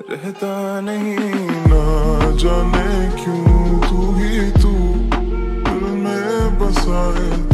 रहता नहीं, ना जाने क्यों तू ही तू दिल में बसा है।